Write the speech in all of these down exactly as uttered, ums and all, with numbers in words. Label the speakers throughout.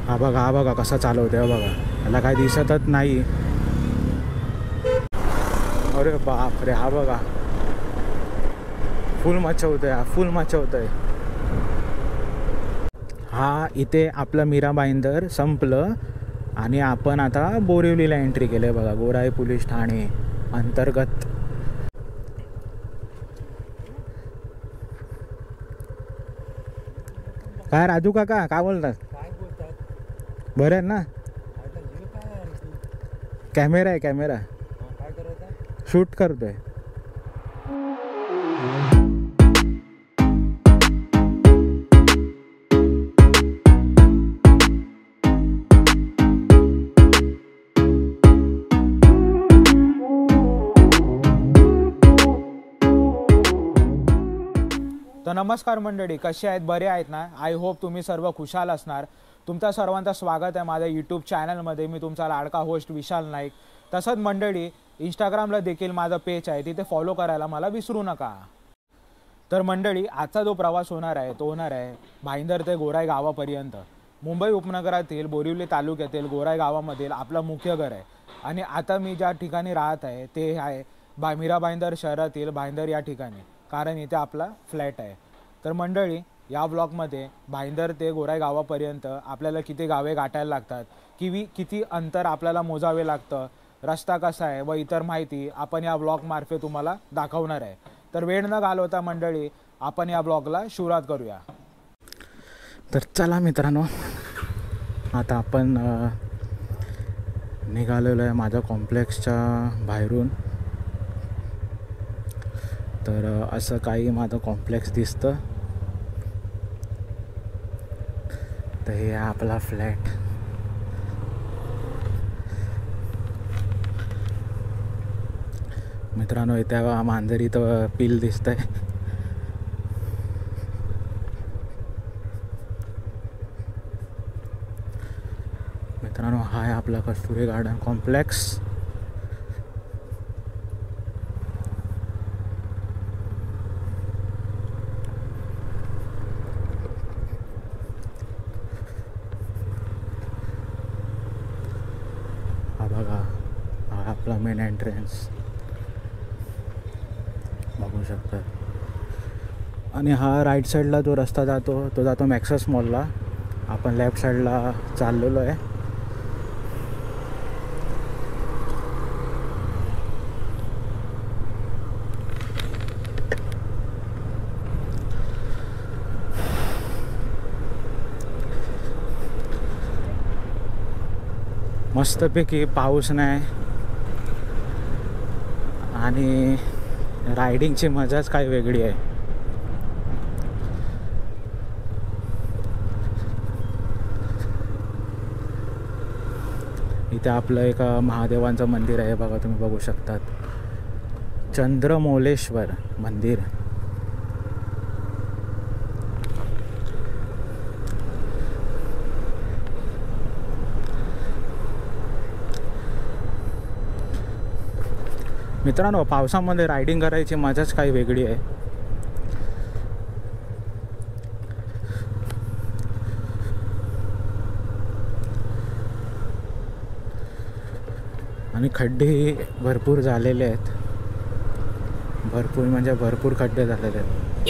Speaker 1: हा बघा हा बघा कसा चालवतोय बघा, याला काय दिसतच नाही. अरे बाप रे, हा बघा फुल मचवतोय, हा फुल मचवतोय. हा इथे आपलं मीरा भाईंदर संपलं आणि आपण आता बोरिवलीला एंट्री केलं आहे बघा. गोराई पोलीस ठाणे अंतर्गत. काय राजू काका काय बोलतात?
Speaker 2: काय बोलतात?
Speaker 1: बरं आहे ना? कॅमेरा आहे कॅमेरा.
Speaker 2: काय करायचं?
Speaker 1: शूट करतोय. तर नमस्कार मंडळी, कसे आहेत? बरे आहेत ना? आय होप तुम्ही सर्व खुशाल असणार. तुमच्या सर्वांचं स्वागत आहे माझ्या यूट्यूब चॅनलमध्ये. मी तुमचा लाडका होस्ट विशाल नाईक. तसंच मंडळी इंस्टाग्रामला देखील माझं पेज आहे, तिथे फॉलो करायला मला विसरू नका. तर मंडळी आजचा जो प्रवास होणार आहे तो होणार आहे भाईंदर ते गोराई गावापर्यंत. मुंबई उपनगरातील बोरिवली तालुक्यातील गोराई गावामधील आपलं मुख्य घर आहे. आणि आता मी ज्या ठिकाणी राहत आहे ते आहे बा मीरा भाईंदर शहरातील भाईंदर या ठिकाणी, कारण इथे आपला फ्लॅट आहे. तर मंडळी या ब्लॉगमध्ये भाईंदर ते गोराई गावापर्यंत आपल्याला किती गावे गाठायला लागतात, किवी किती अंतर आपल्याला मोजावे लागतं, रस्ता कसा आहे व इतर माहिती आपण या ब्लॉगमार्फत तुम्हाला दाखवणार आहे. तर वेळ न घालवता मंडळी आपण या ब्लॉगला सुरुवात करूया. तर चला मित्रांनो, आता आपण निघालेलो आहे माझ्या कॉम्प्लेक्सच्या बाहेरून. तर असं काही माझं कॉम्प्लेक्स दिसतं. तर हे आपला फ्लॅट. मित्रांनो इथे मांजरी तर पिल दिसतंय. मित्रांनो हा आहे आपला कस्तुरी गार्डन कॉम्प्लेक्स. हा बघा हा आपला मेन एंट्रन्स बघू शकता. आणि हा राईट साईडला जो रस्ता जातो तो जातो मॅक्सस मॉलला. आपण लेफ्ट साईडला चाललेलो आहे. मस्तपैकी पाऊस नाही आणि रायडिंगची मजाच काय वेगळी आहे. इथे आपलं एक महादेवांचं मंदिर आहे बघा, तुम्ही बघू शकतात. चंद्रमौलेश्वर मंदिर. मित्रांनो पावसामध्ये रायडिंग करायची मजाच काही वेगळी आहे. आणि खड्डे भरपूर झालेले आहेत. भरपूर म्हणजे भरपूर खड्डे झालेले आहेत.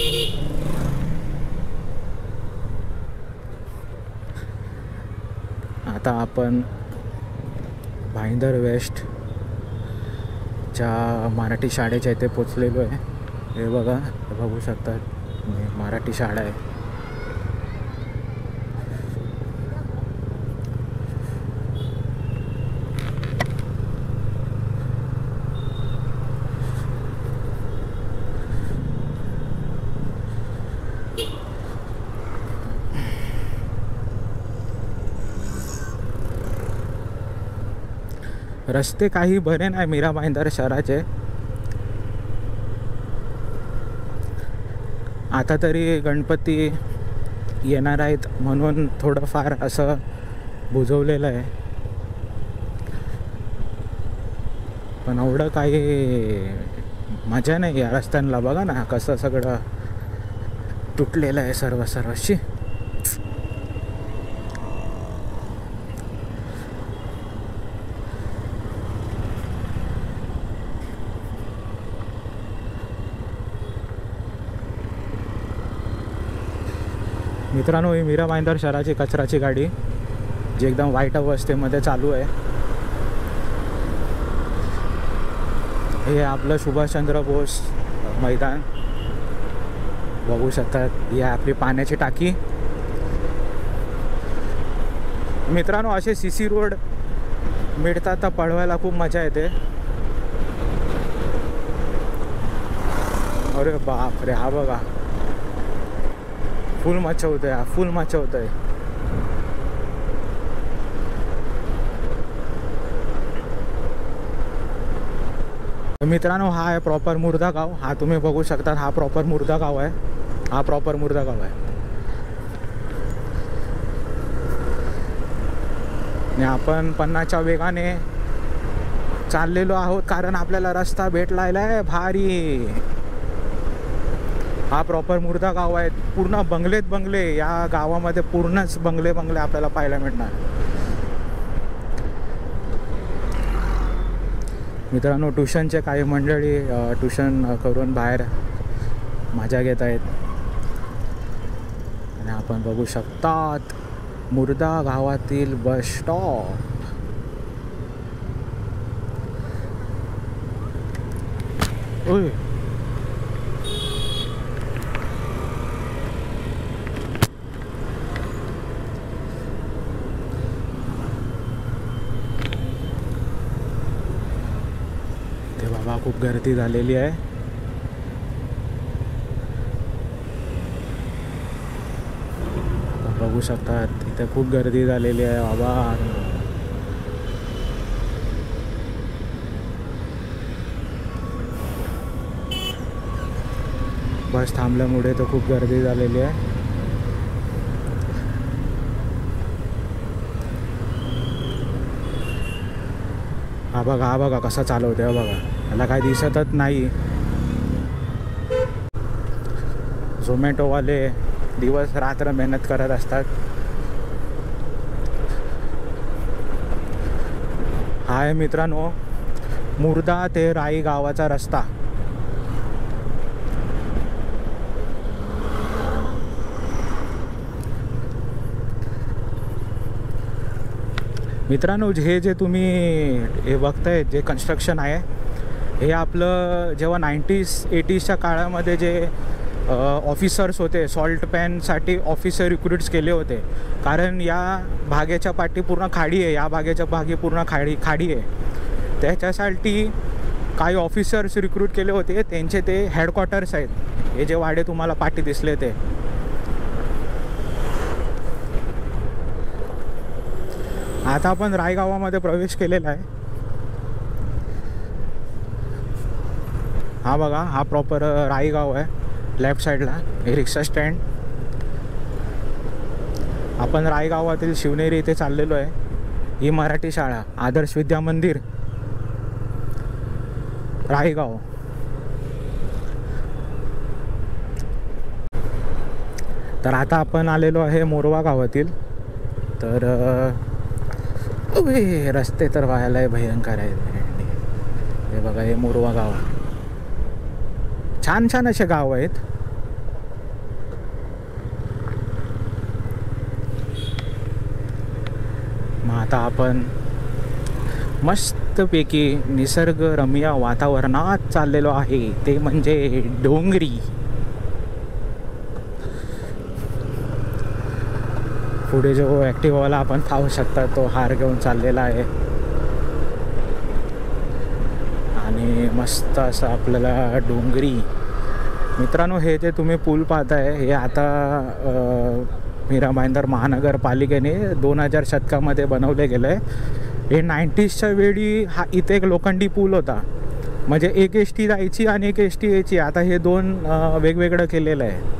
Speaker 1: आता आपण भाईंदर वेस्ट च्या मराठी शाळेच्या इथे पोचलेलो आहे. हे बघा, हे बघू शकतात मराठी शाळा आहे. रस्ते काही बरे नाही मीरा भाईंदर शहराचे. आता तरी गणपती येणार आहेत म्हणून थोडंफार असं बुजवलेलं आहे, पण एवढं काही मजा नाही या रस्त्यांना. बघा ना कसं सगळं तुटलेलं आहे सर्व सर्वशी. मित्रांनो, ही मीरा भाईंदर शहराची कचराची गाडी जी एकदम वाईट अवस्थेमध्ये चालू आहे. हे आपलं सुभाषचंद्र बोस मैदान बघू शकतात. ही आपली पाण्याची टाकी. मित्रांनो, असे सी सी रोड मिळतात तर पळवायला खूप मजा येते. अरे बाप रे, हा बघा फुल मचवतोय, हा फुल मचवतोय. मित्रांनो, हा आहे प्रॉपर मुर्दा गाव. हा तुम्ही बघू शकता, हा प्रॉपर मुर्दा गाव आहे. हा प्रॉपर मुर्दा गाव आहे. आणि आपण पन्नासच्या वेगाने चाललेलो आहोत कारण आपल्याला रस्ता भेटलाय आहे भारी. हा प्रॉपर मुर्दा गाव आहे. पूर्ण बंगलेत बंगले. या गावामध्ये पूर्णच बंगले बंगले आपल्याला पाहायला मिळणार. मित्रांनो, ट्युशनचे काही मंडळी ट्युशन करून बाहेर मजा घेत आहेत. आणि आपण बघू शकतात मुर्दा गावातील बस स्टॉप. ओय ते बाबा, खूप गर्दी झालेली आहे. बघू शकतात इथे खूप गर्दी झालेली आहे बाबा. बस थांबल्यामुळे तर खूप गर्दी झालेली आहे. हा बघा, हा बघा कसा चालवतोय बघा. याला काही दिसतच नाही. झोमॅटोवाले दिवस रात्र मेहनत करत असतात. हा आहे मित्रांनो मुर्दा ते राई गावाचा रस्ता. मित्रांनो, हे जे तुम्ही हे बघताय, जे कन्स्ट्रक्शन आहे, हे आपलं जेव्हा नाईंटीज एटीजच्या काळामध्ये जे ऑफिसर्स होते, सॉल्ट पॅनसाठी ऑफिसर रिक्रूट्स केले होते. कारण या भागाच्या पाठी पूर्ण खाडी आहे. या भागाच्या भागी पूर्ण खाडी खाडी आहे. त्याच्यासाठी काही ऑफिसर्स रिक्रूट केले होते. त्यांचे ते हेडक्वार्टर्स आहेत. हे जे वाडे तुम्हाला पाठी दिसले ते. आता आपण राय गावामध्ये प्रवेश केलेला आहे. हा बघा, हा प्रॉपर राई गाव आहे. लेफ्ट साईडला हे रिक्षा स्टँड. आपण राय गावातील शिवनेरी इथे चाललेलो आहे. ही मराठी शाळा आदर्श विद्या मंदिर रायगाव. तर आता आपण आलेलो आहे मोरवा गावातील. तर हे रस्ते तर व्हायला भयंकर आहेत. हे बघा, हे मोरवा गाव. छान छान असे गाव आहेत. मग आता आपण मस्तपैकी निसर्गरम्य वातावरणात चाललेलो आहे, ते म्हणजे डोंगरी. पुढे जो ॲक्टिवावाला आपण पाहू शकता तो हार घेऊन चाललेला आहे. आणि मस्त असं आपल्याला डोंगरी. मित्रांनो, हे जे तुम्ही पूल पाहताय, हे आता मीरा भाईंदर महानगरपालिकेने दोन हजार शतकामध्ये बनवले गेलं आहे. हे नाईंटीजच्या वेळी हा इथे एक लोखंडी पूल होता. म्हणजे एक एस टी जायची आणि एक एस टी यायची. आता हे दोन वेगवेगळं केलेलं आहे.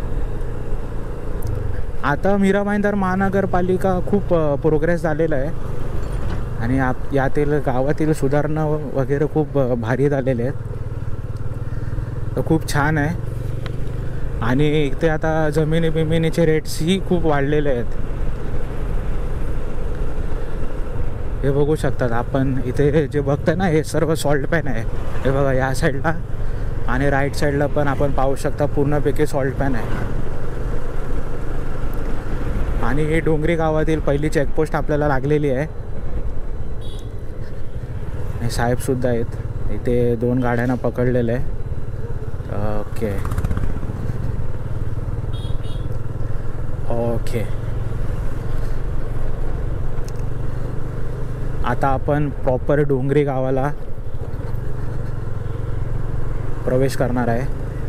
Speaker 1: आता मीरा भाईंदर महानगरपालिका खूप प्रोग्रेस झालेला आहे. आणि आप यातील गावातील सुधारणा वगैरे खूप भारी झालेले आहेत. तर खूप छान आहे. आणि इथे आता जमिनी बिमिनीचे रेट्सही खूप वाढलेले आहेत. हे बघू शकतात आपण. इथे जे बघताय ना, हे सर्व सॉल्ट पॅन आहे. हे बघा, या साईडला आणि राईट साईडला पण आपण पाहू शकता पूर्णपैकी सॉल्ट पॅन आहे. आणि ही डोंगरी गावातील पहिली चेकपोस्ट आपल्याला लागलेली आहे. आणि साहेबसुद्धा आहेत इथे, दोन गाड्यांना पकडलेलं आहे. ओके ओके आता आपण प्रॉपर डोंगरी गावाला प्रवेश करणार आहे.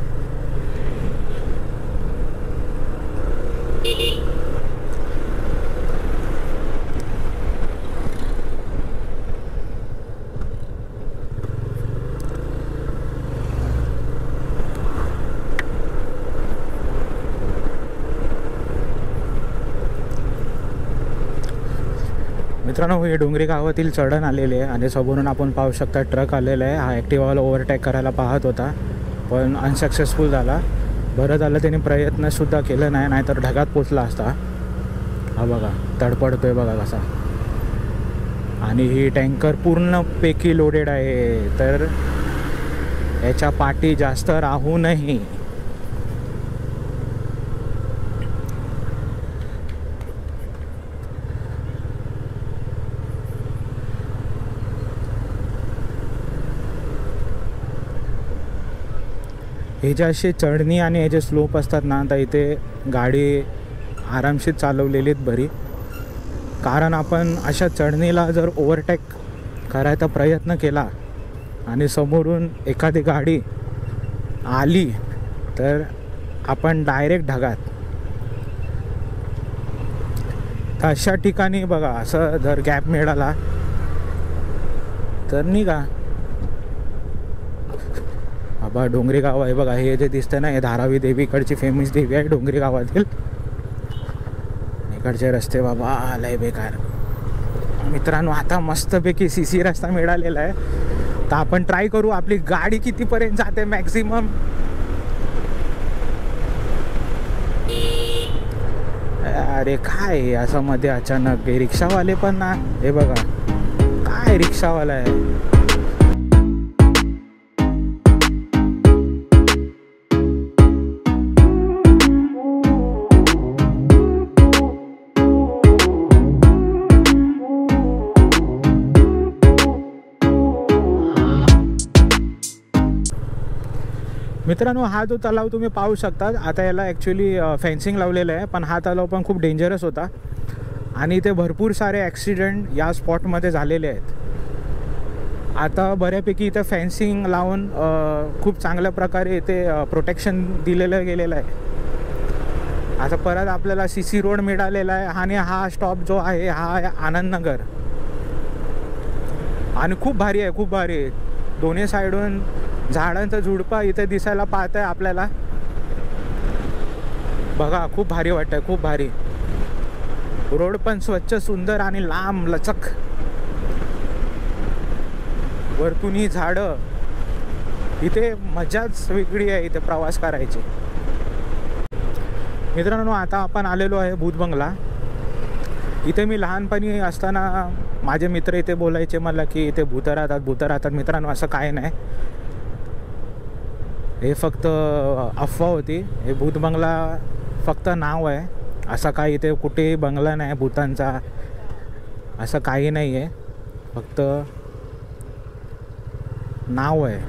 Speaker 1: मित्रांनो, हे डोंगरी गावातील चढण आलेले आहे आणि समोरून आपण पाहू शकता ट्रक आलेला आहे. हा ॲक्टिवाला ओव्हरटेक करायला पाहत होता पण अनसक्सेसफुल झाला. बरं झालं त्याने प्रयत्नसुद्धा केलं नाही, नाहीतर ढगात पोचला असता. हा बघा तडपडतोय बघा कसा. आणि ही टँकर पूर्णपैकी लोडेड आहे, तर याच्या पाठी जास्त राहू नये. हे जे असे चढणी आणि हे जे स्लोप असतात ना, तर इथे गाडी आरामशीर चालवलेली आहेत बरी. कारण आपण अशा चढणीला जर ओव्हरटेक करायचा प्रयत्न केला आणि समोरून एखादी गाडी आली तर आपण डायरेक्ट ढगात. तर अशा ठिकाणी बघा असं जर गॅप मिळाला तर निघा. बाबा डोंगरी गाव आहे बघा, हे जे दिसतं ना, हे धारावी देवीकडची फेमस देवी आहे डोंगरी गावातील. इकडचे रस्ते बाबा लय बेकार. मित्रांनो, आता मस्तपैकी सी सी रस्ता मिळालेला आहे, तर आपण ट्राय करू आपली गाडी कितीपर्यंत जाते मॅक्झिमम. अरे काय असं मध्ये अचानक हे रिक्षावाले पण ना, हे बघा काय रिक्षावाला आहे. मित्रांनो, हा जो तलाव तुम्ही पाहू शकता, आता याला ॲक्च्युली फेन्सिंग लावलेलं आहे, पण हा तलाव पण खूप डेंजरस होता आणि इथे भरपूर सारे ॲक्सिडेंट या स्पॉटमध्ये झालेले आहेत. आता बऱ्यापैकी इथे फेन्सिंग लावून खूप चांगल्या प्रकारे इथे प्रोटेक्शन दिलेलं गेलेलं आहे. आता परत आपल्याला सी सी रोड मिळालेला आहे आणि हा स्टॉप जो आहे हा आहे आनंदनगर. आणि खूप भारी आहे, खूप भारी आहे. दोन्ही साईडून झाडांचा झुडपा इथे दिसायला पाहत आहे आपल्याला. बघा खूप भारी वाटतंय, खूप भारी. रोड पण स्वच्छ, सुंदर आणि लांब लचक. वरतून ही झाडं, इथे मजाच वेगळी आहे इथे प्रवास करायची. मित्रांनो, आता आपण आलेलो आहे भूत बंगला. इथे मी लहानपणी असताना माझे मित्र इथे बोलायचे मला की इथे भूतं राहतात, भूतं राहतात. मित्रांनो, असं काय नाही, हे फक्त अफवा होती. हे भूत बंगला फक्त नाव आहे, असा काही इथे कुठेही बंगला नाही भूतांचा, असं काही नाही आहे, फक्त नाव आहे.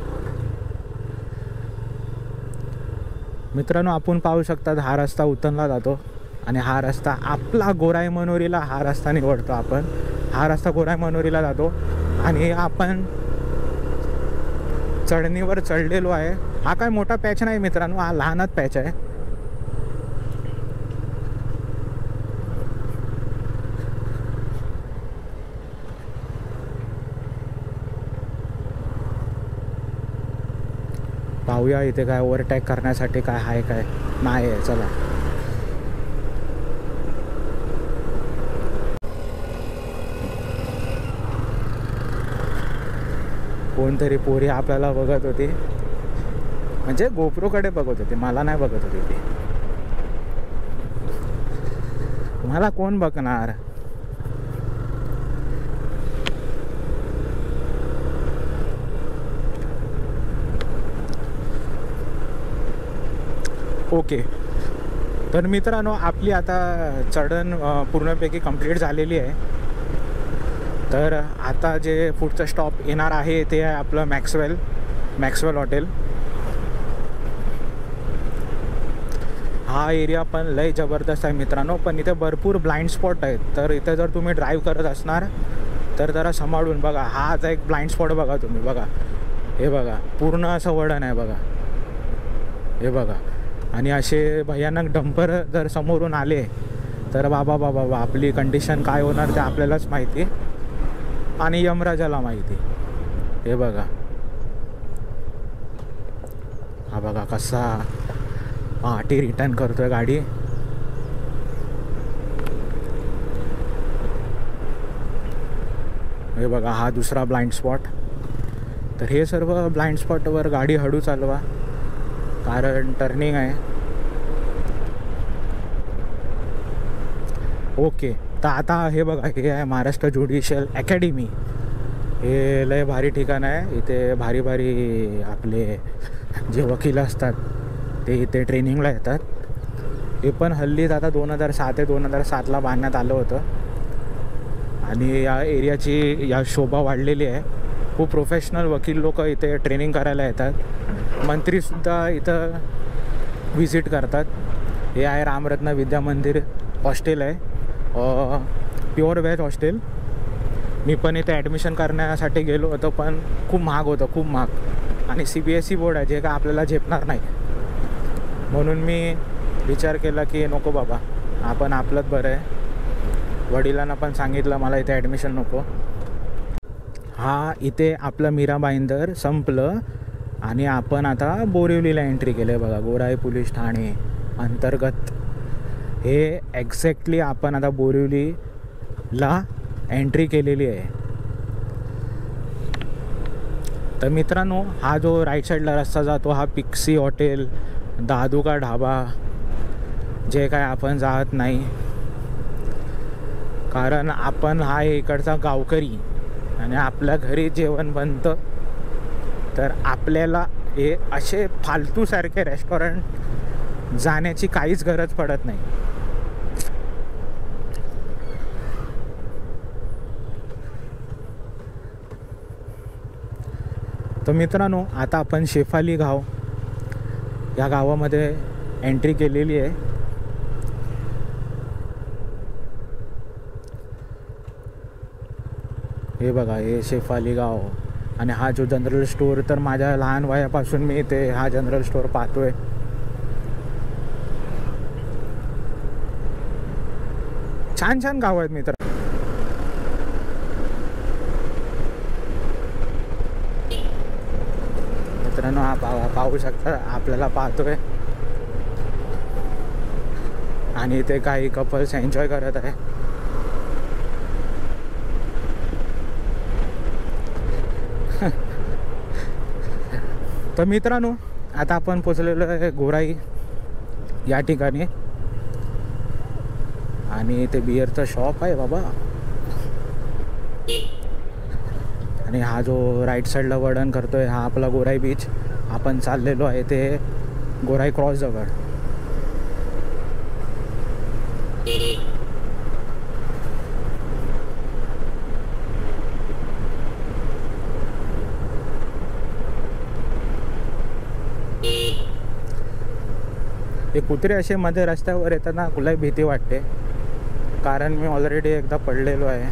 Speaker 1: मित्रांनो, आपण पाहू शकता हा रस्ता उतरला जातो आणि हा रस्ता आपला गोराई मनोरीला हा रस्ता निवडतो आपण. हा रस्ता गोराई मनोरीला जातो आणि आपण चढणीवर चढलेलो आहे. हा काय मोठा पॅच नाही मित्रांनो, हा लहानच पॅच आहे. पाहूया इथे काय ओव्हरटेक करण्यासाठी काय आहे काय नाही आहे. चला. कोणतरी पोरी आपल्याला बघत होती, म्हणजे गोप्रोकडे बघत होती, मला नाही बघत होती ती. मला कोण बघणार. ओके, तर मित्रांनो आपली आता चढण अ, पूर्णपैकी कंप्लीट झालेली आहे. तर आता जे पुढचं स्टॉप येणार आहे ते आहे आपलं मॅक्सवेल मॅक्सवेल हॉटेल. हा एरिया पण लय जबरदस्त आहे मित्रांनो, पण इथे भरपूर ब्लाइंड स्पॉट आहेत. तर इथे जर तुम्ही ड्राईव्ह करत असणार तर जरा सांभाळून बघा. हा आता एक ब्लाइंड स्पॉट बघा तुम्ही, बघा हे बघा पूर्ण असं वळण आहे बघा, हे बघा. आणि असे भयानक डंपर जर समोरून आले तर बाबा बाबा बाबा आपली कंडिशन काय होणार ते आपल्यालाच माहिती आणि यमराजाला माहिती. हे बघा, हा बघा कसा पाठी रिटर्न करतोय गाडी. हे बघा हा दुसरा ब्लाइंड स्पॉट. तर हे सर्व ब्लाइंड स्पॉटवर गाडी हळू चालवा कारण टर्निंग आहे. ओके, तर आता हे बघा हे आहे महाराष्ट्र ज्युडिशियल अकॅडमी. हे लय भारी ठिकाण आहे. इथे भारी भारी आपले जे वकील असतात ते इथे ट्रेनिंगला येतात. हे पण हल्लीच आता दोन हजार सात ते दोन हजार सातला बांधण्यात आलं होतं आणि या एरियाची या शोभा वाढलेली आहे. खूप प्रोफेशनल वकील लोक इथे ट्रेनिंग करायला येतात. मंत्रीसुद्धा इथं व्हिजिट करतात. हे आहे रामरत्न विद्या मंदिर हॉस्टेल आहे, प्युअर व्हेज हॉस्टेल. मी पण इथे ॲडमिशन करण्यासाठी गेलो होतो पण खूप महाग होतं, खूप महाग. आणि C B S E board आहे जे का आपल्याला झेपणार नाही. म्हणून मी विचार केला की नको बाबा, आपण आपलंच बरं आहे. वडिलांना पण सांगितलं मला इथे ॲडमिशन नको. हा इथे आपलं मीरा भाईंदर संपलं आणि आपण आता बोरिवलीला एंट्री केली आहे बघा. गोराई पोलीस ठाणे अंतर्गत हे एक्झॅक्टली आपण आता बोरिवलीला एंट्री केलेली आहे. तर मित्रांनो हा जो राईट साईडला रस्ता जातो हा पिक्सी हॉटेल, दादू का ढाबा जे काय आपण जात नाही कारण आपण हा इकडचा गावकरी आणि आपल्या घरी जेवण बनतं. तर आपल्याला हे असे फालतूसारखे रेस्टॉरंट जाण्याची काहीच गरज पडत नाही. तर मित्रांनो आता आपण शेफाली गाव या गावामध्ये एंट्री केलेली आहे. हे बघा हे शेफाली गाव. आणि हा जो जनरल स्टोअर तर माझ्या लहान वयापासून मी इथे हा जनरल स्टोअर पाहतोय. छान छान गाव आहेत मित्र. मित्रांनो हा पा पाहू शकता आपल्याला पाहतोय आणि इथे काही कपल्स एन्जॉय करत आहे. तर मित्रांनो आता आपण पोचलेलो आहे गोराई या ठिकाणी आणि इथे बिअरचं शॉप आहे बाबा. आणि हा जो राईट साईडला वळण करतोय हा आपला गोराई बीच. आपण चाललेलो आहे ते गोराई क्रॉस जवळ. हे कुत्रे असे मध्ये रस्त्यावर येताना कुलाही भीती वाटते कारण मी ऑलरेडी एकदा पडलेलो आहे.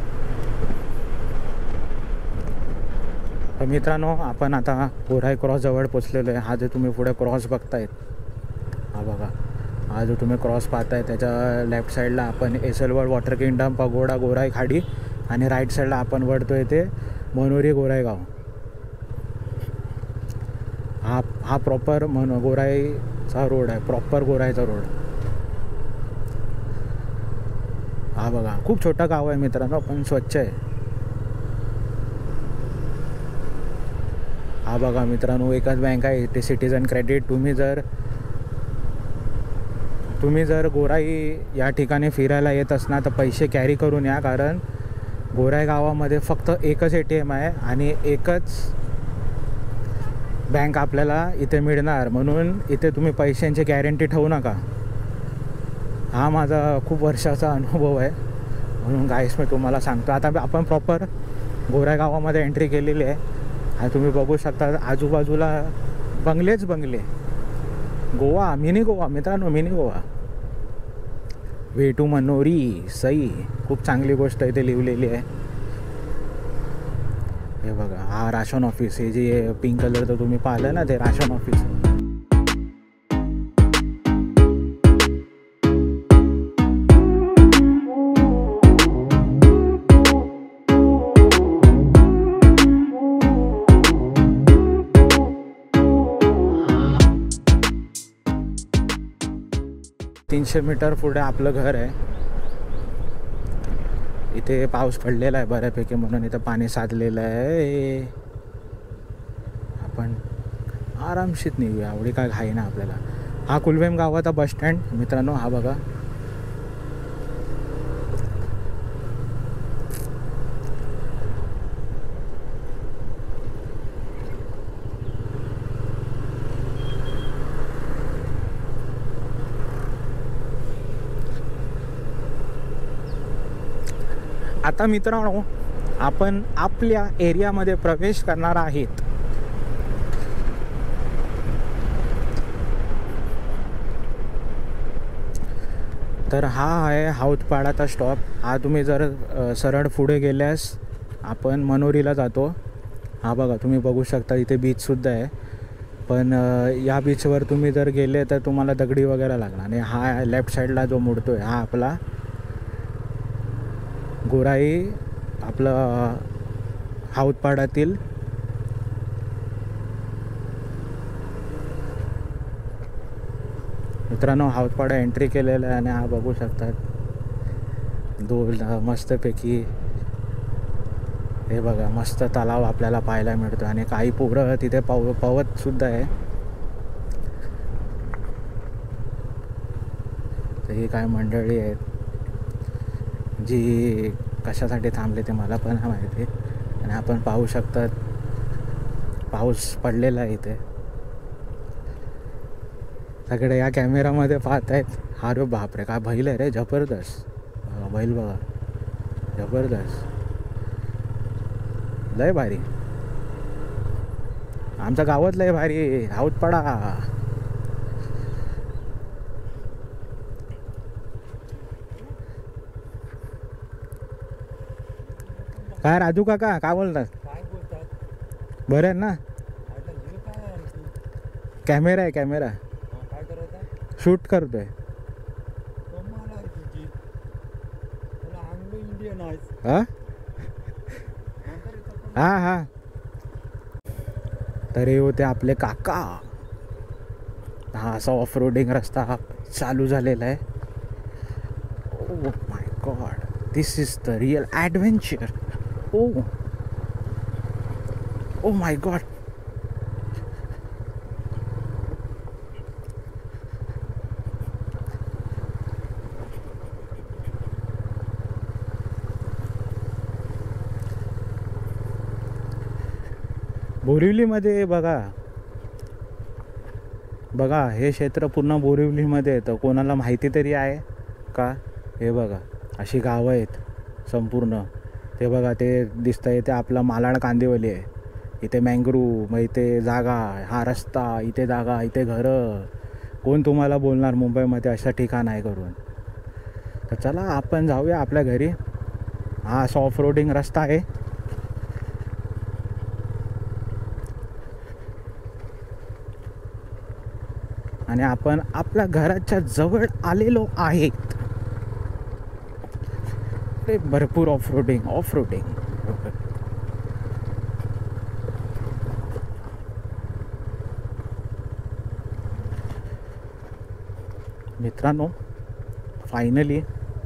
Speaker 1: तर मित्रांनो आपण आता गोराई क्रॉस जवळ पोचलेलो आहे. हा जो तुम्ही पुढे क्रॉस बघतायत हा बघा, हा जो तुम्ही क्रॉस पाहताय त्याच्या लेफ्ट साईडला आपण एसलवर्ड वॉटर किंगडम पगोडा गोराई खाडी आणि राईट साईडला आपण वळतोय ते मनोरी गोराई गाव. हा हा प्रॉपर मन गोराईचा रोड आहे, प्रॉपर गोराईचा रोड. हा बघा खूप छोटा गाव आहे मित्रांनो पण स्वच्छ आहे. हा बघा मित्रांनो एकच बँक आहे ते सिटीजन क्रेडिट. तुम्ही जर तुम्ही जर गोराई या ठिकाणी फिरायला येत असणार तर पैसे कॅरी करून या कारण गोराई गावामध्ये फक्त एकच ए टी एम आहे आणि एकच बँक आपल्याला इथे मिळणार. म्हणून इथे तुम्ही पैशांची गॅरंटी ठेवू नका हा माझा खूप वर्षाचा अनुभव आहे, म्हणून गाईस मी तुम्हाला सांगतो. आता आपण प्रॉपर गोराई गावामध्ये एंट्री केलेली आहे. आणि तुम्ही बघू शकता आजूबाजूला बंगलेच बंगले. गोवा, मिनी गोवा मित्रांनो, मिनी गोवा. वे टू मनोरी सई, खूप चांगली गोष्ट इथे लिहिलेली आहे. हे बघा, हा राशन ऑफिस. हे जे पिंक कलरचं तुम्ही पाहिलं ना, ते राशन ऑफिस. तीनशे मीटर पुढे आपलं घर आहे. इथे पाऊस पडलेला आहे बऱ्यापैकी, म्हणून इथं पाणी साचलेलं आहे. आपण आरामशीत निघूया, एवढी काय घाई ना आपल्याला. हा कुलवेम गावाचा बस स्टँड मित्रांनो, हा बघा. आता मित्रांनो, आपण आपल्या एरियामध्ये प्रवेश करणार आहेत. तर हा आहे हाऊतपाडाचा स्टॉप. हा तुम्ही जर सरळ पुढे गेल्यास आपण मनोरीला जातो. हा बघा, तुम्ही बघू शकता इथे बीचसुद्धा आहे. पण या बीचवर तुम्ही जर गेले तर तुम्हाला दगडी वगैरे लागणार. आणि हा लेफ्ट साईडला जो मुडतो आहे, हा आपला गोराई, आपलं हाऊतपाडातील मित्रांनो, हाऊतपाडा एंट्री केलेला आहे. आणि हा बघू शकतात दोन मस्तपैकी, हे बघा, मस्त तलाव आपल्याला पाहायला मिळतो. आणि काही पोरं तिथे पाव पवतसुद्धा आहे. तर ही काय मंडळी आहेत जी कशासाठी थांबले ते मला पण नाही माहिती. आणि आपण पाहू शकतात पाऊस पडलेला आहे इथे. सगळे या कॅमेरामध्ये पाहत आहेत. अरे बापरे, काय बैल आहे रे, जबरदस्त. बैल बघा, जबरदस्त, लय भारी. आमच्या गावात लय भारी हाऊतपाडा. काय राजू काका, काय बोलतात?
Speaker 2: काय बोलतात?
Speaker 1: बरं आहे ना?
Speaker 2: आता हे काय आहे आणखी?
Speaker 1: कॅमेरा आहे, कॅमेरा
Speaker 2: हा, काय करायचं?
Speaker 1: शूट करतोय.
Speaker 2: कमाल आहे तुझी. तुला आंग्लो इंडियन आहेस.
Speaker 1: हा
Speaker 2: नंतर येतो पण.
Speaker 1: हा हा तर हे होते आपले काका. हा असा ऑफ रोडिंग रस्ता चालू झालेला आहे. Oh my God, this is the real adventure. Oh oh my God. बोरिवलीमध्ये बघा बघा हे क्षेत्र पूर्ण बोरिवलीमध्ये येतं. कोणाला माहिती तरी आहे का? हे बघा, अशी गावं आहेत संपूर्ण. ते बघा, ते दिसतं आहे ते आपला मालाड कांदिवली आहे. इथे मँग्रू, मग इथे जागा, हा रस्ता, इथे जागा, इथे घरं. कोण तुम्हाला बोलणार मुंबईमध्ये अशा ठिकाण आहे करून? तर चला आपण जाऊया आपल्या घरी. हा असा ऑफ रोडिंग रस्ता आहे. आणि आपण आपल्या घराच्या जवळ आलेलो आहेत. ते भरपूर ऑफ रोडिंग ऑफ रोडिंग मित्रांनो, फायनली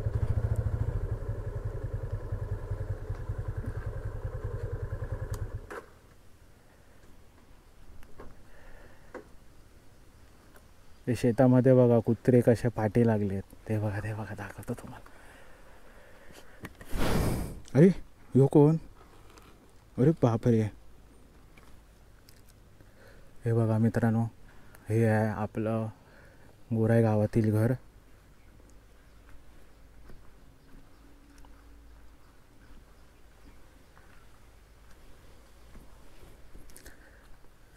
Speaker 1: ते शेतामध्ये बघा कुत्रे कसे पाठी लागलेत. ते बघा, ते बघा, दाखवतो तुम्हाला. अरे यो कोण? अरे बापरे. हे बघा मित्रांनो, हे आहे आपलं गोराई गावातील घर.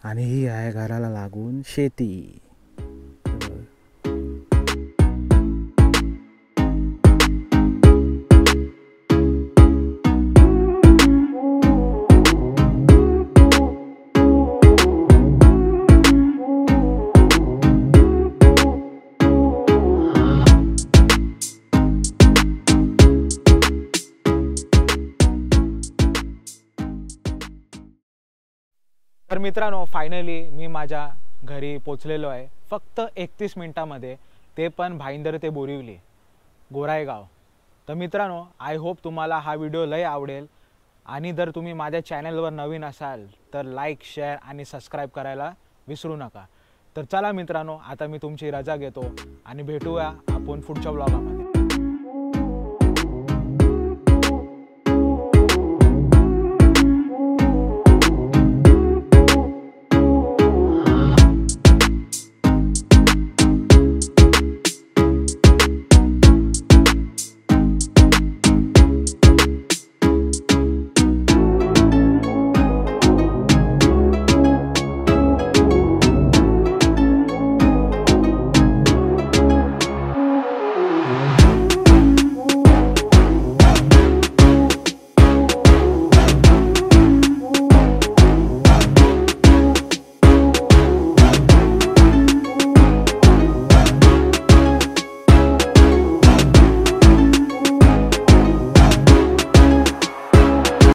Speaker 1: आणि ही आहे घराला लागून शेती. तर मित्रांनो, फायनली मी माझ्या घरी पोचलेलो आहे फक्त एकतीस मिनिटांमध्ये, ते पण भाईंदर ते बोरिवली गोराईगाव. तर मित्रांनो, आय होप तुम्हाला हा व्हिडिओ लय आवडेल. आणि जर तुम्ही माझ्या चॅनलवर नवीन असाल तर लाईक, शेअर आणि सबस्क्राईब करायला विसरू नका. तर चला मित्रांनो, आता मी तुमची रजा घेतो आणि भेटूया आपण पुढच्या व्लॉगामध्ये.